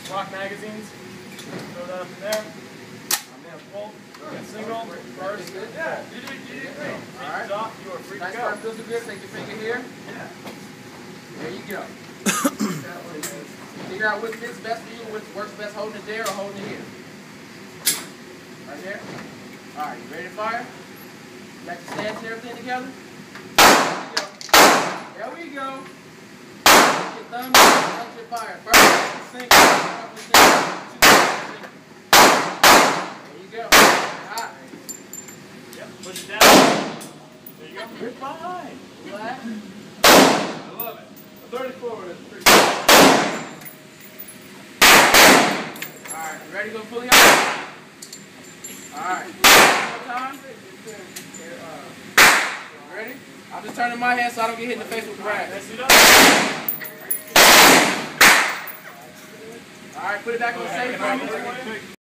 Block magazines. Throw that up in there. Pull. Single. First. Yeah. You did great. Alright. Stop. You are free to Nice go. firm. Feels good. Take your finger here. Yeah. There you go. Figure out which fits best for you, which works best holding it there or holding it here. Right there. Alright, you ready to fire? Got your stance and everything together? There we go. Get your thumb and your fire. First, sink. There you go. Hot. Yep. Push it down. There you go. You're fine. Relax. I love it. A 34 is pretty good. Alright, you ready to go fully up? Alright. One more time. Ready? I'm just turning my head so I don't get hit in the face with the rag. Alright, put it back on the safe.